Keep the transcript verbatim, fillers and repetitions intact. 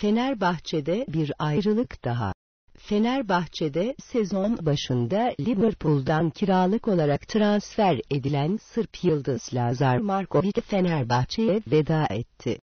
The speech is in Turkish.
Fenerbahçe'de bir ayrılık daha. Fenerbahçe'de sezon başında Liverpool'dan kiralık olarak transfer edilen Sırp yıldız Lazar Markovic Fenerbahçe'ye veda etti.